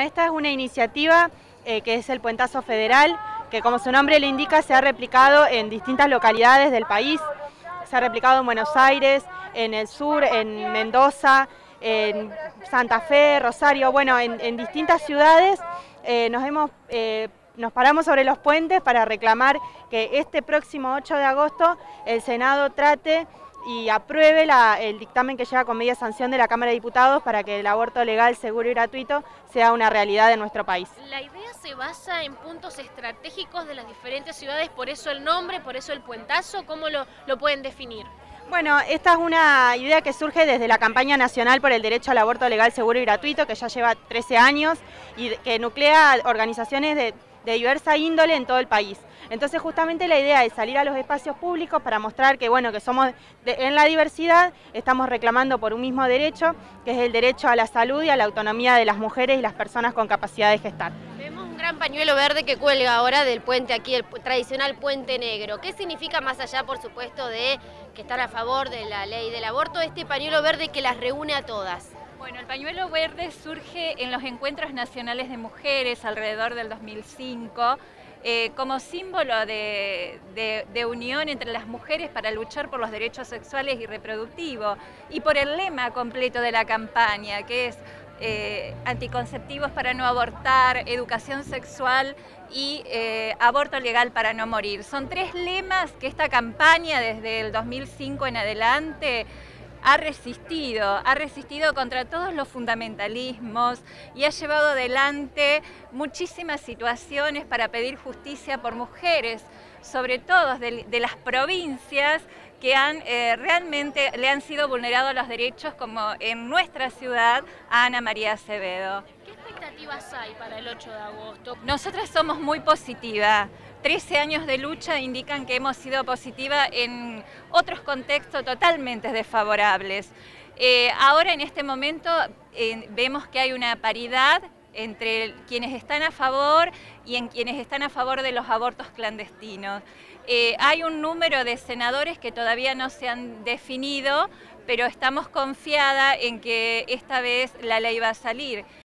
esta es una iniciativa que es el Puentazo Federal, que como su nombre lo indica se ha replicado en distintas localidades del país. Se ha replicado en Buenos Aires, en el sur, en Mendoza, en Santa Fe, Rosario, bueno, en distintas ciudades nos paramos sobre los puentes para reclamar que este próximo 8 de agosto el Senado trate y apruebe el dictamen que llega con media sanción de la Cámara de Diputados para que el aborto legal, seguro y gratuito sea una realidad en nuestro país. La idea se basa en puntos estratégicos de las diferentes ciudades, por eso el nombre, por eso el puentazo. ¿Cómo lo pueden definir? Bueno, esta es una idea que surge desde la campaña nacional por el derecho al aborto legal, seguro y gratuito, que ya lleva 13 años y que nuclea organizaciones de diversa índole en todo el país. Entonces justamente la idea es salir a los espacios públicos para mostrar que bueno, que somos en la diversidad, estamos reclamando por un mismo derecho, que es el derecho a la salud y a la autonomía de las mujeres y las personas con capacidad de gestar. Vemos un gran pañuelo verde que cuelga ahora del puente aquí, el tradicional puente negro. ¿Qué significa, más allá por supuesto de que están a favor de la ley del aborto, este pañuelo verde que las reúne a todas? Bueno, el pañuelo verde surge en los encuentros nacionales de mujeres alrededor del 2005 como símbolo de unión entre las mujeres para luchar por los derechos sexuales y reproductivos y por el lema completo de la campaña, que es anticonceptivos para no abortar, educación sexual y aborto legal para no morir. Son tres lemas que esta campaña desde el 2005 en adelante ha resistido contra todos los fundamentalismos y ha llevado adelante muchísimas situaciones para pedir justicia por mujeres, sobre todo de las provincias que realmente le han sido vulnerados los derechos, como en nuestra ciudad a Ana María Acevedo. ¿Qué expectativas hay para el 8 de agosto? Nosotras somos muy positivas. 13 años de lucha indican que hemos sido positivas en otros contextos totalmente desfavorables. Ahora en este momento vemos que hay una paridad entre quienes están a favor y en quienes están a favor de los abortos clandestinos. Hay un número de senadores que todavía no se han definido, pero estamos confiadas en que esta vez la ley va a salir.